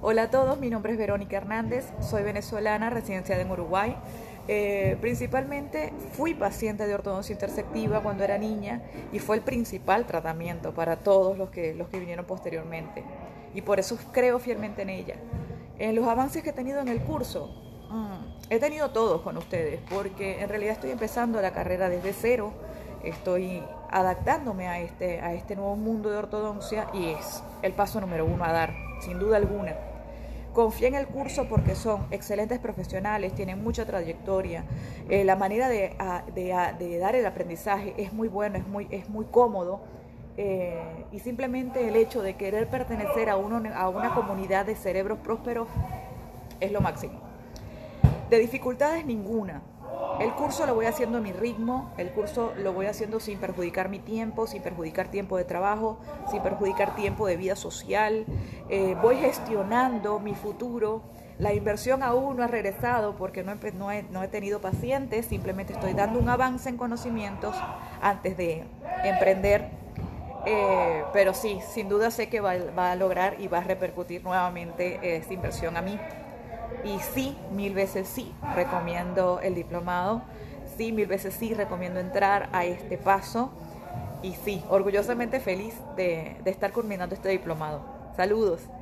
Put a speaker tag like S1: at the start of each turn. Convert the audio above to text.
S1: Hola a todos, mi nombre es Verónica Hernández, soy venezolana, residenciada en Uruguay. Principalmente fui paciente de ortodoncia intersectiva cuando era niña y fue el principal tratamiento para todos los que vinieron posteriormente. Y por eso creo fielmente en ella. En los avances que he tenido en el curso, he tenido todos con ustedes, porque en realidad estoy empezando la carrera desde cero, estoy adaptándome a este nuevo mundo de ortodoncia y es el paso número uno a dar, sin duda alguna. Confié en el curso porque son excelentes profesionales, tienen mucha trayectoria, la manera de dar el aprendizaje es muy bueno, es muy cómodo, y simplemente el hecho de querer pertenecer a una comunidad de cerebros prósperos es lo máximo. De dificultades ninguna. El curso lo voy haciendo a mi ritmo, el curso lo voy haciendo sin perjudicar mi tiempo, sin perjudicar tiempo de trabajo, sin perjudicar tiempo de vida social. Voy gestionando mi futuro. La inversión aún no ha regresado porque no he tenido pacientes, simplemente estoy dando un avance en conocimientos antes de emprender. Pero sí, sin duda sé que va a lograr y va a repercutir nuevamente esta inversión a mí. Y sí, mil veces sí, recomiendo el diplomado. Sí, mil veces sí, recomiendo entrar a este paso. Y sí, orgullosamente feliz de estar culminando este diplomado. Saludos.